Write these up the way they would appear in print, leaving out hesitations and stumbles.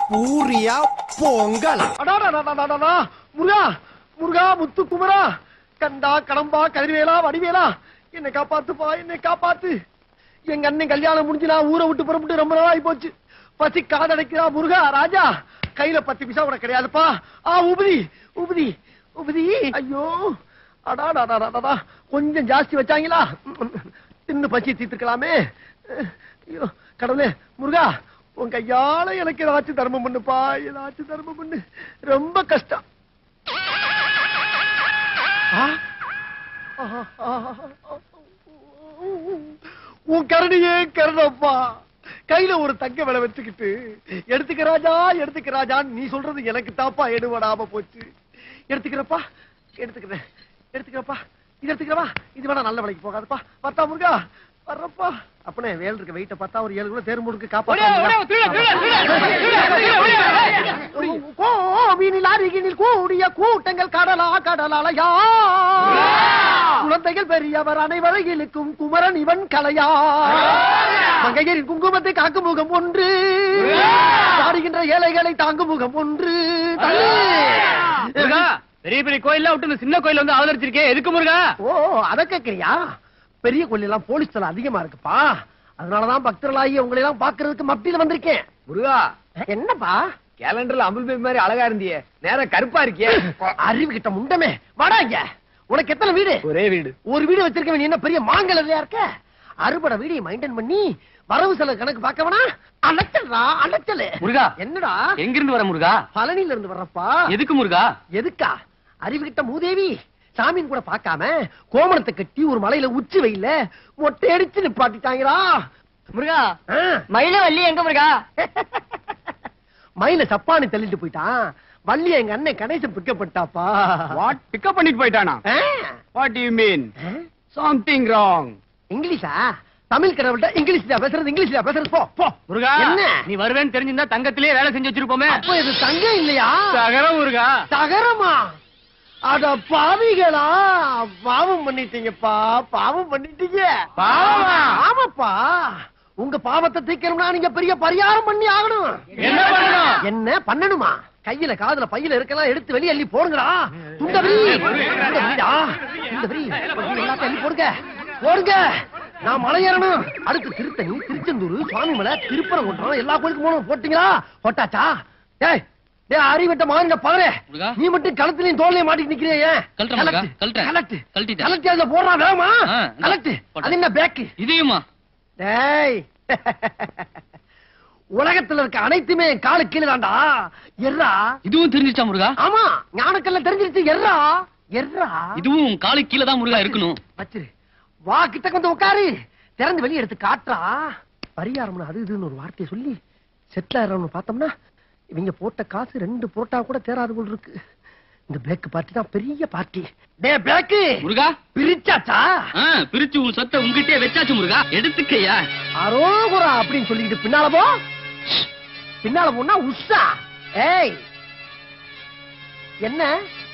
பூரியா பொங்கல். முருகா முருகா முத்து குமரா கண்டா கடம்பா கதிர்வேலா வடிவேலா என்னை காப்பாத்துப்பா, என்னை காப்பாத்து. எங்க அண்ணன் கல்யாணம் முடிஞ்சு நான் ஊரை விட்டு புறப்பட்டு ரொம்ப நாளாகி போச்சு. பசி காதடைக்கிறா முருகா ராஜா. கையில 10 பைசா கூட கிடையாதுப்பா. உபதி உபதி உபதி. ஐயோ அடாடாடாடா, கொஞ்சம் ஜாஸ்தி வச்சாங்களா? தின்னு பசி தீர்த்துக்கலாமே. ஐயோ கடவுளே, முருகா உன் கையால எனக்கு ஏதாச்சும் தர்மம் பண்ணுப்பா, ஏதாச்சும் தர்மம் பண்ணு. ரொம்ப கஷ்டம். உன் கரடியே கருணப்பா. கையில ஒரு தங்க விலை வச்சுக்கிட்டு எடுத்துக்க ராஜா எடுத்துக்க ராஜான்னு நீ சொல்றது எனக்கு தாப்பா எடுபடாம போச்சு. எடுத்துக்கிறப்பா, எடுத்துக்கிறேன், எடுத்துக்கிறப்பா. இது எடுத்துக்கிறவா, இது வேணா நல்ல விலைக்கு போகாதுப்பா. பார்த்தா முருகா வர்றப்பா. அப்பனே வேல் இருக்க வெயிட்ட பார்த்தா ஒரு 7 கூட தேர்வு முடுக்கு மீனில் அருகினில் கூடிய கூட்டங்கள் கடலா கடலாலயா. குழந்தைகள் பெரியவர் அனைவரையிலுக்கும் குமரன் இவன் கலையா. மங்கையரின் குங்குமத்தை காக்கும் முகம் ஒன்று, பாடுகின்ற ஏழைகளை தாங்கும் முகம் ஒன்று. பெரிய பெரிய கோயில்ல விட்டு சின்ன கோயில் வந்து அவதரிச்சிருக்கேன், எதுக்கு முருகா? அத கேக்குறியா? பெரிய கோயில் எல்லாம் போலீஸ் தலை அதிகமா இருக்குப்பா. அதனாலதான் பக்தர்களாகி உங்களை எல்லாம் பாக்குறதுக்கு மப்பில வந்திருக்கேன். முருகா என்னப்பா கேலண்டர்ல அம்புல் பேபி மாதிரி அழகா இருந்தியே, நேரம் கருப்பா இருக்கியே. அறிவு கிட்ட முண்டமே வாடா இங்க. உனக்கு எத்தனை வீடு? ஒரே வீடு. ஒரு வீடு வச்சிருக்க நீ என்ன பெரிய மாங்கல்லையா இருக்க? அறுபடை வீடியை மெயின்டைன் பண்ணி வரவு செலவு கணக்கு பார்க்கவனா? அலைச்சல்டா அலைச்சல். முருகா என்னடா? எங்க இருந்து வர முருகா? பழனியில இருந்து வர்றப்பா. எதுக்கு முருகா? எதுக்கா? அறிவு கிட்ட மூதேவி சாமியின் கூட பார்க்காம கோமணத்தை கட்டி ஒரு மலையில உச்சி வெயில மொட்டை அடிச்சு நிப்பாட்டிட்டாங்களா? முருகா மயில வள்ளி எங்க முருகா? மயில சப்பானி தள்ளிட்டு போயிட்டான். வள்ளி எங்க அண்ணன் கணேசன் பிக்கப் பண்ணிட்டாப்பா. வாட் பிக்கப் பண்ணிட்டு போயிட்டானா? What you mean? Something wrong. இங்கிலீஷா? தமிழ் கடவுள்கிட்ட இங்கிலீஷ்ல பேசுறது, இங்கிலீஷ்ல பேசுறது. போ போ. முருகா என்ன நீ வருவேன்னு தெரிஞ்சிருந்தா தங்கத்திலேயே வேலை செஞ்சு வச்சிருப்போமே. அப்ப இது தங்கம் இல்லையா? தகரம் முருகா. தகரமா? அட பாவிகளா, பாவம் பண்ணிட்டீங்கப்பா, பாவம் பண்ணிட்டீங்க. பாவமா? ஆமாப்பா. உங்க பாவத்தை தீர்க்கணும்னா நீங்க பெரிய பரிகாரம் பண்ணி ஆகணும். என்ன பண்ணணும்? என்ன பண்ணணுமா? கையில காதுல பையில இருக்கலாம் எடுத்து வெளியே அள்ளி போடுங்கடா. துண்டவரி எல்லாத்தையும் அள்ளி போடுங்க போடுங்க. நான் மலை ஏறணும். அடுத்து திருத்தணி, திருச்செந்தூர், சுவாமிமலை, திருப்பரங்குன்றம் எல்லா கோயிலுக்கும் போகணும். போட்டீங்களா? போட்டாச்சா? ஏய் அறிவிட்ட மாறின பாரு, நீ மட்டும் களத்திலையும் தோல்லையும் மாட்டிட்டு நிக்கிறியே. கலெக்ட் அதுல போடுறா வேமா. கலெக்ட் அது என்ன பேக்கு? இதையுமா? டேய் உலகத்துல இருக்க அனைத்துமே காலு கீழே தாண்டா. எர்ரா. இதுவும் தெரிஞ்சிச்சா முருகா? ஆமா ஞானக்கல்ல தெரிஞ்சிருச்சு. எர்ரா எர்ரா. இதுவும் காலு கீழே தான் முருகா இருக்கணும். வச்சிரு. வா கிட்ட வந்து உட்காரு. திறந்து வெளியே எடுத்து காட்டுறா. பரிகாரம்னு அது இதுன்னு ஒரு வார்த்தையை சொல்லி செட்டில் ஆயிரம்னு பார்த்தோம்னா இவங்க போட்ட காசு 2 புரோட்டா கூட தேராது போல் இருக்கு. இந்த பேக் பார்ட்டி தான் பெரிய பார்ட்டி. டே பேக் முருகா பிரிச்சாச்சா? பிரிச்சு உன் சொத்தை உங்ககிட்டே வச்சாச்சு முருகா, எடுத்துக்கையா. அரோகுரா அப்படின்னு சொல்லிக்கிட்டு பின்னால போ. பின்னால போனா உஷா. ஏய் என்ன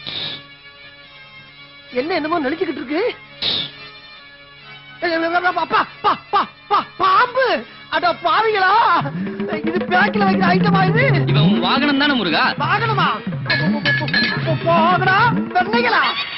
என்ன என்னமோ நெளிச்சுக்கிட்டு இருக்கு. பாம்பு. அட பாவிகளா, இது பேக்கில வைக்கிற ஐட்டமா? இது இவன் வாகனம் தானே முருகா? வாகனமா? போகடா வெண்ணைகளா.